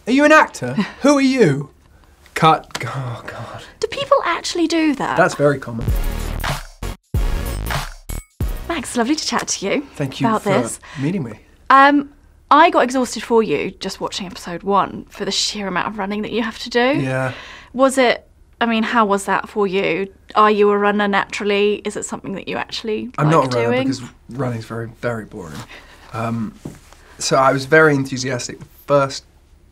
Are you an actor? Who are you? Cut. Oh, God. Do people actually do that? That's very common. Max, lovely to chat to you. Thank you about for this. meeting me. I got exhausted for you just watching episode 1 for the sheer amount of running that you have to do. Yeah. Was it, I mean, how was that for you? Are you a runner naturally? Is it something that you actually I'm like not a runner doing? because running's very, very boring. So I was very enthusiastic the first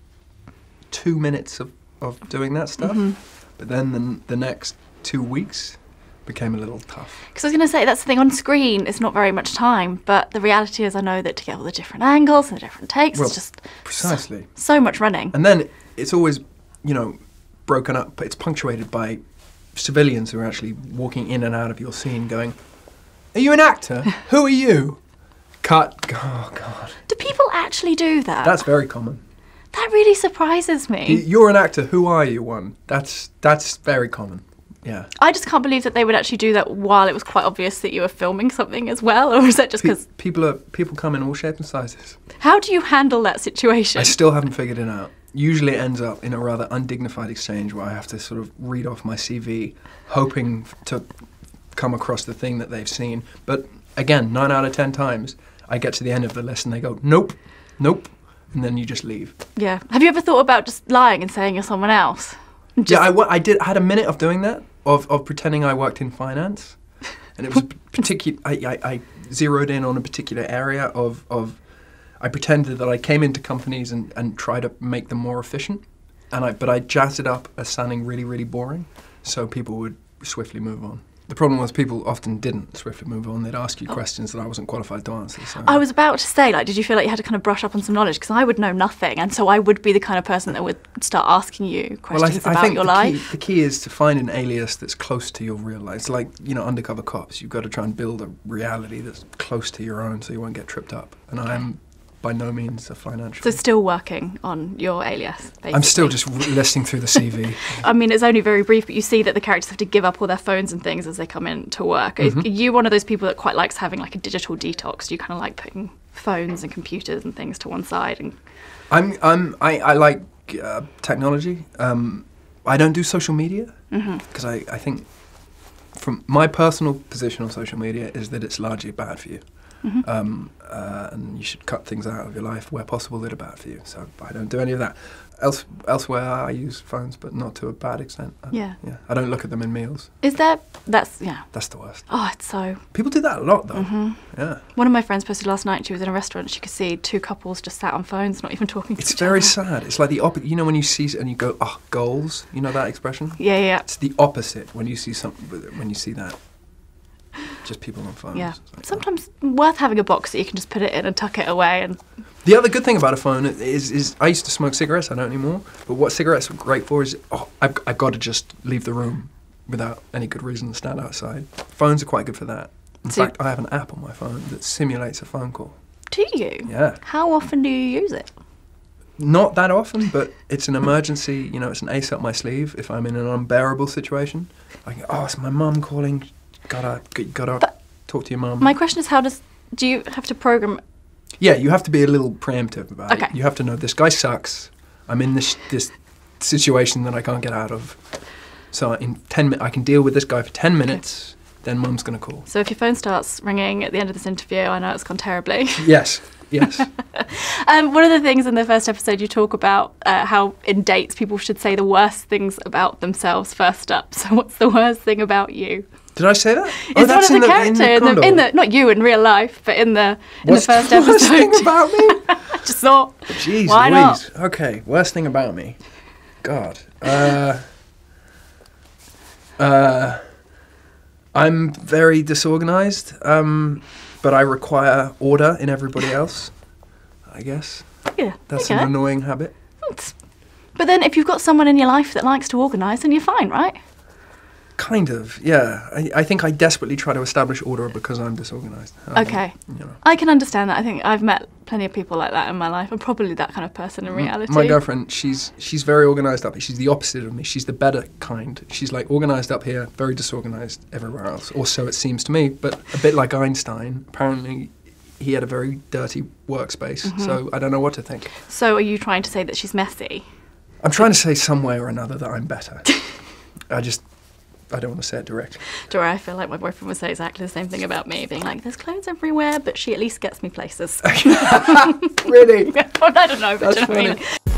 2 minutes of doing that stuff. But then the next 2 weeks became a little tough. Because I was going to say, that's the thing, on screen it's not very much time, but the reality is I know that to get all the different angles and the different takes, it's just precisely so much running. And then it's always, you know, broken up, it's punctuated by civilians who are actually walking in and out of your scene going, are you an actor? Who are you? Cut. Oh, God. Do people actually do that? That's very common. That really surprises me. You're an actor, who are you one? That's very common. Yeah. I just can't believe that they would actually do that while it was quite obvious that you were filming something as well, or is that just because... People come in all shapes and sizes. How do you handle that situation? I still haven't figured it out. Usually it ends up in a rather undignified exchange where I have to sort of read off my CV, hoping to come across the thing that they've seen. But again, 9 out of 10 times, I get to the end of the list and they go, nope, nope, and then you just leave. Yeah. Have you ever thought about just lying and saying you're someone else? Yeah, I had a minute of doing that, of pretending I worked in finance. And it was particular. I zeroed in on a particular area of I pretended that I came into companies and tried to make them more efficient. But I jazzed it up as sounding really, really boring, so people would swiftly move on. The problem was people often didn't swiftly move on. They'd ask you questions that I wasn't qualified to answer. So. I was about to say, like, did you feel like you had to kind of brush up on some knowledge? Because I would know nothing, and so I would be the kind of person that would start asking you questions about your life. The key is to find an alias that's close to your real life. It's like, you know, undercover cops. You've got to try and build a reality that's close to your own so you won't get tripped up. And I am by no means a financial... So still working on your alias, basically. I'm still just listing through the CV. I mean, it's only very brief, but you see that the characters have to give up all their phones and things as they come in to work. Are you one of those people that quite likes having like a digital detox? Do you kind of like putting phones and computers and things to one side? And I like technology. I don't do social media because I think from my personal position on social media is that it's largely bad for you. And you should cut things out of your life where possible that are bad for you. So I don't do any of that. Elsewhere, I use phones, but not to a bad extent. Yeah. I don't look at them in meals. Is there? That's the worst. Oh, it's so... People do that a lot, though. Yeah. One of my friends posted last night, she was in a restaurant, she could see 2 couples just sat on phones, not even talking to each other. It's very sad. It's like the opposite. You know when you see it and you go, oh, goals? You know that expression? Yeah. It's the opposite when you see when you see that. Just people on phones. Yeah. Sometimes worth having a box that you can just put it in and tuck it away. And the other good thing about a phone is I used to smoke cigarettes, I don't anymore, but what cigarettes are great for is, I've got to just leave the room without any good reason to stand outside. Phones are quite good for that. In fact, I have an app on my phone that simulates a phone call. Do you? Yeah. How often do you use it? Not that often, but it's an emergency, you know, it's an ace up my sleeve if I'm in an unbearable situation. I can, it's my mum calling. Gotta talk to your mum. My question is, do you have to program? Yeah, you have to be a little preemptive about it. You have to know this guy sucks. I'm in this situation that I can't get out of. So in 10 minutes, I can deal with this guy for 10 minutes. Then mum's gonna call. So if your phone starts ringing at the end of this interview, I know it's gone terribly. Yes. One of the things in the first episode you talk about how in dates people should say the worst things about themselves first up. So what's the worst thing about you? Did I say that? It's one of the characters in the not you in real life, but in the first episode. Worst thing about me? Just thought. Jeez, why Louise. not? Okay, worst thing about me. God. I'm very disorganized, but I require order in everybody else, I guess. Yeah. That's an annoying habit. But then if you've got someone in your life that likes to organise, then you're fine, right? Kind of, yeah. I think I desperately try to establish order because I'm disorganised. Okay. I can understand that. I think I've met plenty of people like that in my life. I'm probably that kind of person in reality. My girlfriend, she's very organised up here. She's the opposite of me. She's the better kind. She's like organised up here, very disorganised everywhere else. Or so it seems to me. But a bit like Einstein, apparently he had a very dirty workspace. So I don't know what to think. So are you trying to say that she's messy? I'm trying to say some way or another that I'm better. I don't want to say it direct. Don't worry, I feel like my boyfriend would say exactly the same thing about me, being like, there's clothes everywhere, but she at least gets me places. Really? I don't know, but That's do you know what I funny. mean?